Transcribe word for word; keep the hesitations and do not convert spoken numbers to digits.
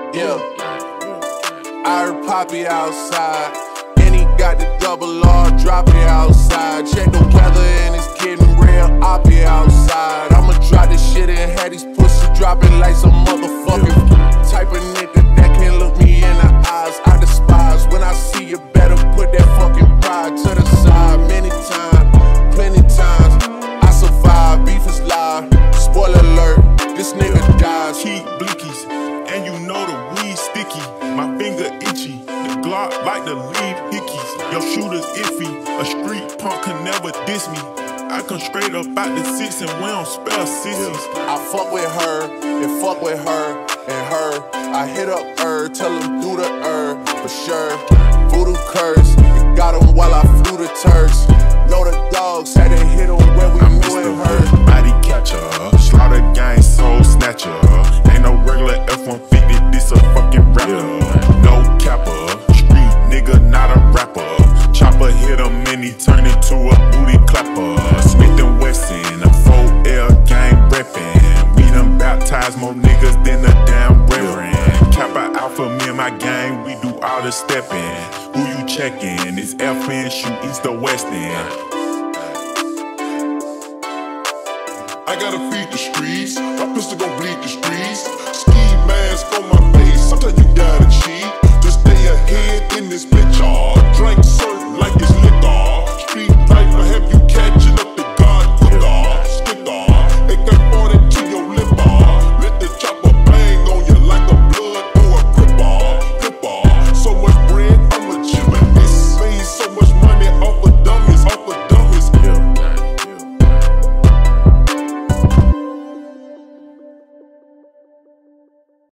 Yeah, I heard Poppy outside, and he got the double R, drop it outside. Check the weather and it's getting real, oppy outside. I'ma drop this shit and have these pussies dropping like some motherfucking type of nigga that can't look me in the eyes. I despise when I see you, better put that fucking pride to the side. Many times, plenty times, I survive, beef is live. Spoiler alert, this nigga dies. Keep blickies, and you know the weed sticky. My finger itchy, the Glock like to leave hickeys. Your shooter's iffy, a street punk can never diss me. I come straight up out the six and we don't spell sissies. I fuck with her, and fuck with her, and her. I hit up her, tell him do the her, for sure. Voodoo curse, it got him while I flew the Turks. Know the dogs had to hit him where we I'm knew Mister it hurt. Body catcher, slaughter gang soul snatcher. Ain't no regular F one fifty, this a fucking rapper. No capper, street nigga, not a rapper. Chopper hit him and he turned into a booty clapper. Smith and Wesson, a four L gang reppin'. We done baptized more niggas than a damn reverend. Kappa Alpha, me and my gang, we do all the steppin'. Who you checkin'? It's F N, shoot east or west end. I gotta feed the streets, my pistol gon' bleed the streets. Ski mask on my face, sometimes you gotta cheat. Just stay ahead in this bitch, all drink surf like it's lit.